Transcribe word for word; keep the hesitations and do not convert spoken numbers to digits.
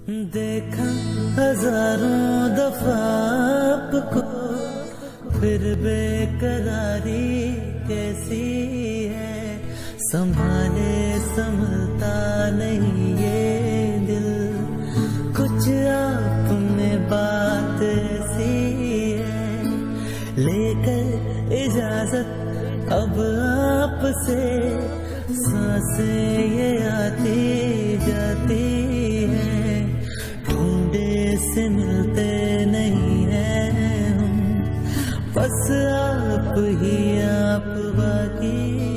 देखा हजारों दफा आपको, फिर बेकरारी कैसी है। संभाले संभलता नहीं ये दिल, कुछ आप में बात ऐसी है। लेकर इजाजत अब आपसे, सांसें ये आती जाती है। ढूंढे से मिलते नहीं हैं हम, बस आप ही आप बाकी